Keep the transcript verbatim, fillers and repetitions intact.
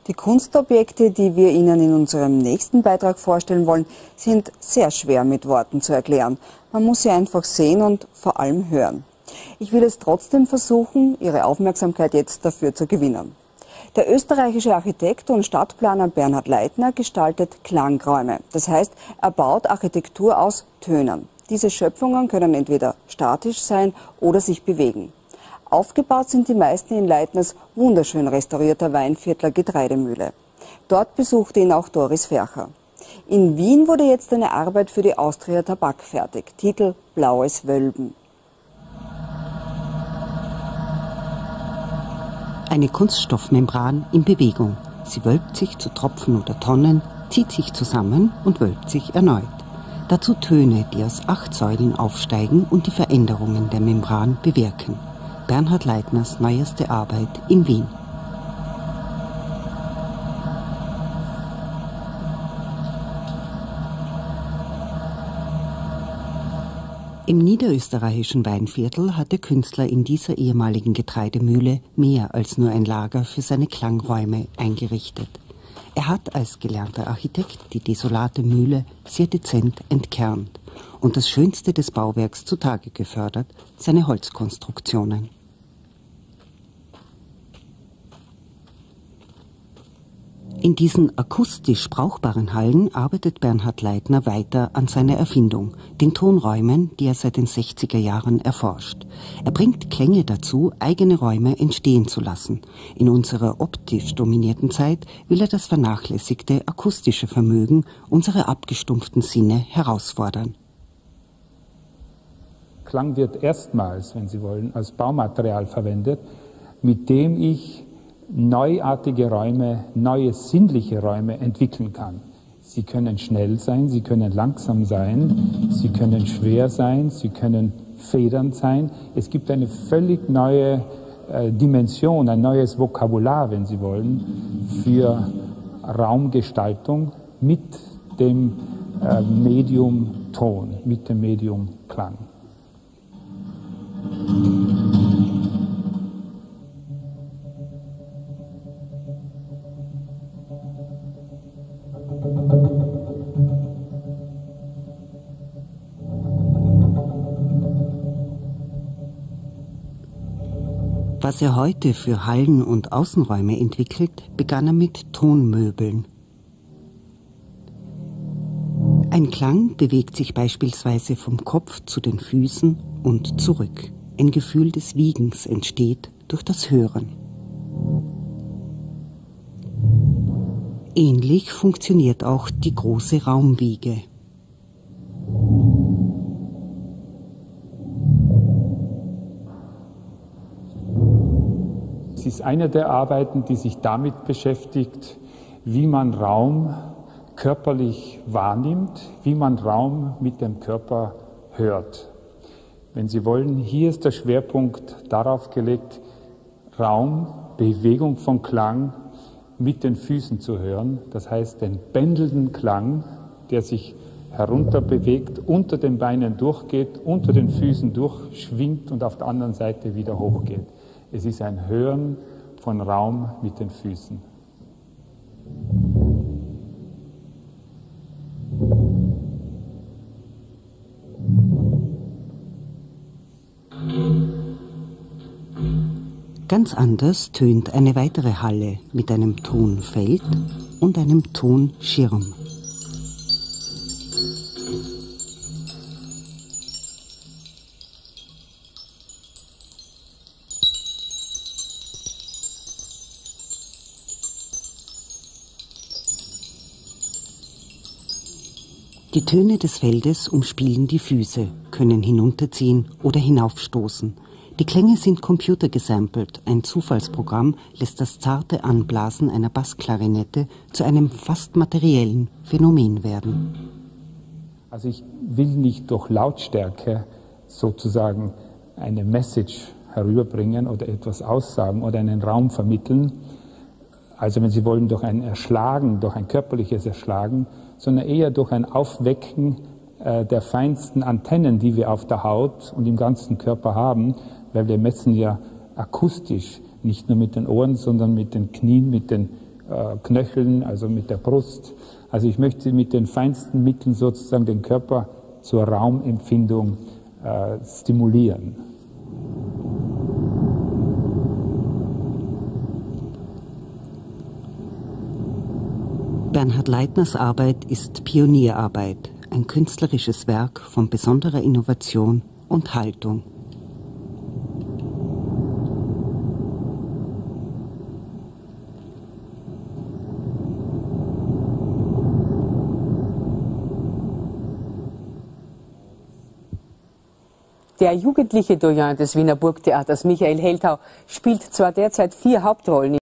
Die Kunstobjekte, die wir Ihnen in unserem nächsten Beitrag vorstellen wollen, sind sehr schwer mit Worten zu erklären. Man muss sie einfach sehen und vor allem hören. Ich will es trotzdem versuchen, Ihre Aufmerksamkeit jetzt dafür zu gewinnen. Der österreichische Architekt und Stadtplaner Bernhard Leitner gestaltet Klangräume. Das heißt, er baut Architektur aus Tönen. Diese Schöpfungen können entweder statisch sein oder sich bewegen. Aufgebaut sind die meisten in Leitners wunderschön restaurierter Weinviertler Getreidemühle. Dort besuchte ihn auch Doris Fercher. In Wien wurde jetzt eine Arbeit für die Austria Tabak fertig. Titel Blaues Wölben. Eine Kunststoffmembran in Bewegung. Sie wölbt sich zu Tropfen oder Tonnen, zieht sich zusammen und wölbt sich erneut. Dazu Töne, die aus acht Säulen aufsteigen und die Veränderungen der Membran bewirken. Bernhard Leitners neueste Arbeit in Wien. Im niederösterreichischen Weinviertel hat der Künstler in dieser ehemaligen Getreidemühle mehr als nur ein Lager für seine Klangräume eingerichtet. Er hat als gelernter Architekt die desolate Mühle sehr dezent entkernt und das Schönste des Bauwerks zutage gefördert, seine Holzkonstruktionen. In diesen akustisch brauchbaren Hallen arbeitet Bernhard Leitner weiter an seiner Erfindung, den Tonräumen, die er seit den sechziger Jahren erforscht. Er bringt Klänge dazu, eigene Räume entstehen zu lassen. In unserer optisch dominierten Zeit will er das vernachlässigte akustische Vermögen unserer abgestumpften Sinne herausfordern. Klang wird erstmals, wenn Sie wollen, als Baumaterial verwendet, mit dem ich neuartige Räume, neue sinnliche Räume entwickeln kann. Sie können schnell sein, sie können langsam sein, sie können schwer sein, sie können federnd sein. Es gibt eine völlig neue äh, Dimension, ein neues Vokabular, wenn Sie wollen, für Raumgestaltung mit dem äh, Medium Ton, mit dem Medium Klang. Was er heute für Hallen- und Außenräume entwickelt, begann er mit Tonmöbeln. Ein Klang bewegt sich beispielsweise vom Kopf zu den Füßen und zurück. Ein Gefühl des Wiegens entsteht durch das Hören. Ähnlich funktioniert auch die große Raumwiege. Es ist eine der Arbeiten, die sich damit beschäftigt, wie man Raum körperlich wahrnimmt, wie man Raum mit dem Körper hört. Wenn Sie wollen, hier ist der Schwerpunkt darauf gelegt, Raum, Bewegung von Klang mit den Füßen zu hören. Das heißt, den pendelnden Klang, der sich herunter bewegt, unter den Beinen durchgeht, unter den Füßen durchschwingt und auf der anderen Seite wieder hochgeht. Es ist ein Hören von Raum mit den Füßen. Ganz anders tönt eine weitere Halle mit einem Tonfeld und einem Tonschirm. Die Töne des Feldes umspielen die Füße, können hinunterziehen oder hinaufstoßen. Die Klänge sind computergesampelt. Ein Zufallsprogramm lässt das zarte Anblasen einer Bassklarinette zu einem fast materiellen Phänomen werden. Also ich will nicht durch Lautstärke sozusagen eine Message herüberbringen oder etwas aussagen oder einen Raum vermitteln. Also wenn Sie wollen, durch ein Erschlagen, durch ein körperliches Erschlagen, sondern eher durch ein Aufwecken äh, der feinsten Antennen, die wir auf der Haut und im ganzen Körper haben, weil wir messen ja akustisch, nicht nur mit den Ohren, sondern mit den Knien, mit den äh, Knöcheln, also mit der Brust. Also ich möchte mit den feinsten Mitteln sozusagen den Körper zur Raumempfindung äh, stimulieren. Bernhard Leitners Arbeit ist Pionierarbeit, ein künstlerisches Werk von besonderer Innovation und Haltung. Der jugendliche Doyen des Wiener Burgtheaters, Michael Heltau, spielt zwar derzeit vier Hauptrollen